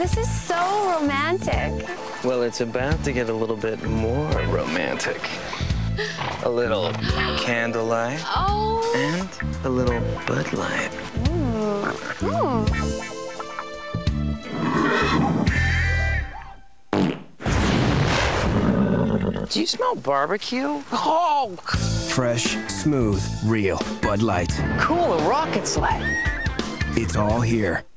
This is so romantic. Well, it's about to get a little bit more romantic. A little candlelight. Oh. And a little Bud Light. Do you smell barbecue? Oh! Fresh, smooth, real Bud Light. Cool, a rocket sled. It's all here.